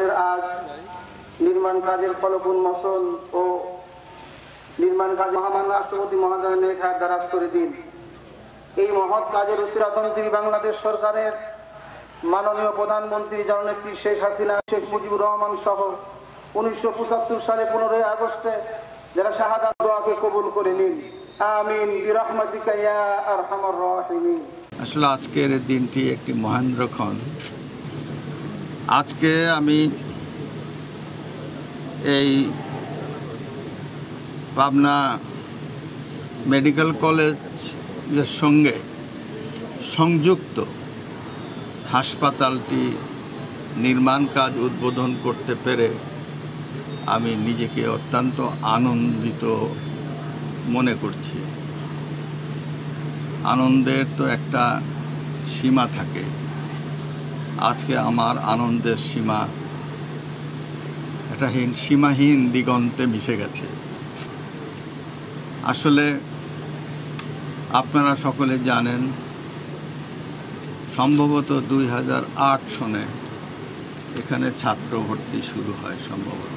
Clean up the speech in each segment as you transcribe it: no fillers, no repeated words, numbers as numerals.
দিবসের আজ নির্মাণ কাজের ফলক উন্মোচন ও নির্মাণ কাজ মহামান্য রাষ্ট্রপতি মহোদয়ের নেখায় দ্বারাজ করে দিন। এই মহৎ কাজের উসিরাতন্ত্রী বাংলাদেশ সরকারের মাননীয় প্রধানমন্ত্রী জননেত্রী শেখ হাসিনা, শেখ মুজিবুর রহমান সহ 1975 সালে 15 আগস্টে যারা শাহাদাত দোয়াকে কবুল করে নিন। আমিন বিরহমাতিকা ইয়া আরহামার রাহিমিন। আসলে আজকের দিনটি একটি মহেন্দ্রক্ষণ। আজকে আমি এই পাবনা মেডিকেল কলেজের সঙ্গে সংযুক্ত হাসপাতালটি নির্মাণ কাজ উদ্বোধন করতে পেরে আমি নিজেকে অত্যন্ত আনন্দিত মনে করছি। আনন্দের তো একটা সীমা থাকে। আজকে আমার আনন্দের সীমা একটা সীমাহীন দিগন্তে মিশে গেছে। আসলে আপনারা সকলে জানেন, সম্ভবত 2008 সনে এখানে ছাত্র ভর্তি শুরু হয় সম্ভবত।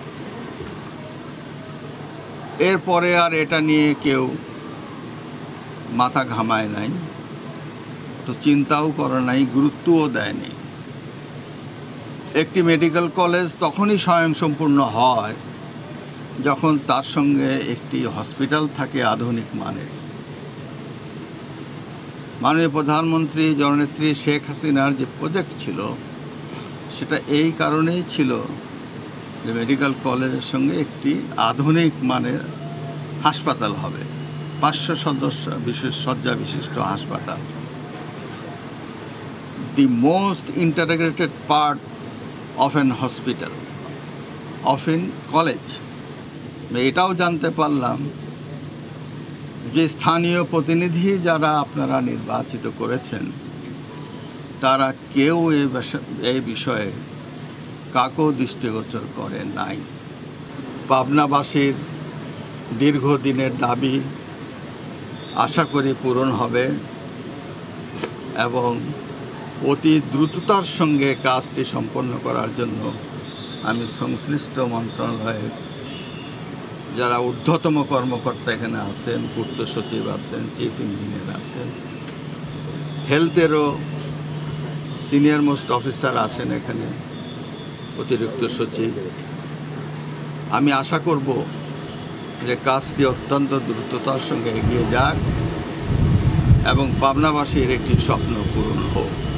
এরপরে আর এটা নিয়ে কেউ মাথা ঘামায় নাই, তো চিন্তাও করে নাই, গুরুত্বও দেয়নি। একটি মেডিকেল কলেজ তখনই স্বয়ংসম্পূর্ণ হয় যখন তার সঙ্গে একটি হসপিটাল থাকে আধুনিক মানের। মাননীয় প্রধানমন্ত্রী জননেত্রী শেখ হাসিনার যে প্রজেক্ট ছিল সেটা এই কারণেই ছিল যে মেডিকেল কলেজের সঙ্গে একটি আধুনিক মানের হাসপাতাল হবে, 500 সদস্য বিশেষ শয্যা বিশিষ্ট হাসপাতাল। The most integrated part of an hospital of an college. এটাও জানতে পারলাম যে স্থানীয় প্রতিনিধি যারা আপনারা নির্বাচিত করেছেন তারা কেউ এই বিষয়ে কাকও দৃষ্টিগোচর করে নাই। পাবনাবাসীর দীর্ঘদিনের দাবি আশা করি পূরণ হবে এবং অতি দ্রুততার সঙ্গে কাজটি সম্পন্ন করার জন্য আমি সংশ্লিষ্ট মন্ত্রণালয়ের যারা ঊর্ধ্বতম কর্মকর্তা এখানে আছেন, পূর্ত সচিব আছেন, চিফ ইঞ্জিনিয়ার আছেন, হেলথেরও সিনিয়র মোস্ট অফিসার আছেন এখানে, অতিরিক্ত সচিব, আমি আশা করব যে কাজটি অত্যন্ত দ্রুততার সঙ্গে এগিয়ে যাক এবং পাবনাবাসীর একটি স্বপ্ন পূরণ হোক।